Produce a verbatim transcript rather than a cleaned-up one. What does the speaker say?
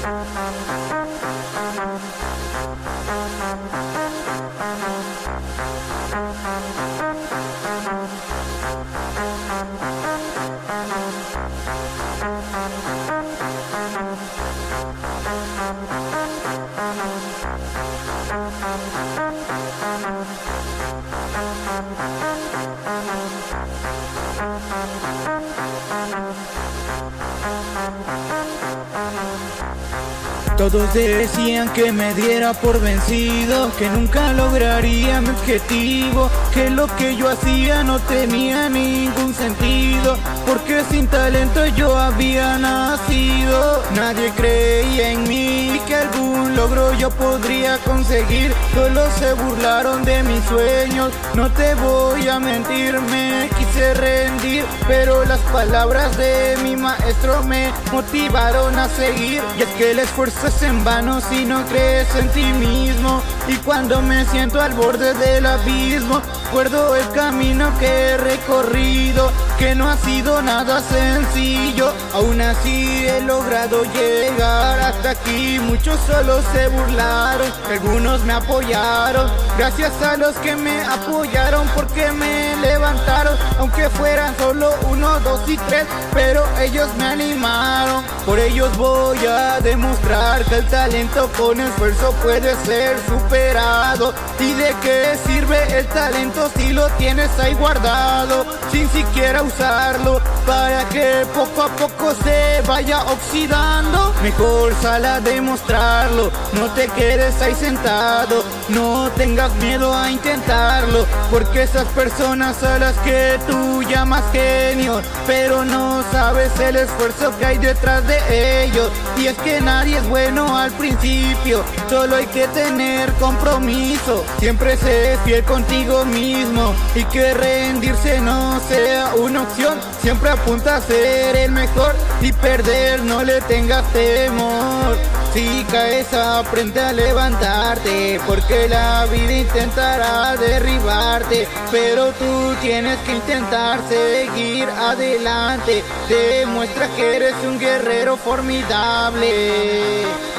Todos decían que me diera por vencido, que nunca lograría mi objetivo, que lo que yo hacía no tenía ningún sentido, porque sin talento yo había nacido. Nadie creía en mí, que algún logro yo podría conseguir, solo se burlaron de mis sueños. No te voy a mentir, me quise rendir, pero las palabras de mi maestro me motivaron a seguir. Y es que el esfuerzo es en vano si no crees en ti mismo, y cuando me siento al borde del abismo, recuerdo el camino que he recorrido, que no ha sido nada sencillo. Aún así he logrado llegar hasta aquí. Muchos solo se burlaron, algunos me apoyaron. Gracias a los que me apoyaron, porque me levantaron, aunque fueran solo uno, dos y tres, pero ellos me animaron. Por ellos voy a demostrar que el talento con esfuerzo puede ser superado. ¿Y de qué sirve el talento si lo tienes ahí guardado, sin siquiera usarlo, para que poco a poco se vaya oxidando? Mejor sal a demostrarlo, no te quedes ahí sentado, no tengas miedo a intentarlo, porque esas personas a las que tú llamas genios, pero no sabes el esfuerzo que hay detrás de ellos. Y es que nadie es bueno al principio, solo hay que tener compromiso, siempre sé fiel contigo mismo, y que rendirse no sea una opción. Siempre apunta a ser el mejor, y perder no le tengas temor. Si caes, aprende a levantarte, porque la vida intentará derribarte, pero tú tienes que intentar seguir adelante. Demuestra que eres un guerrero formidable.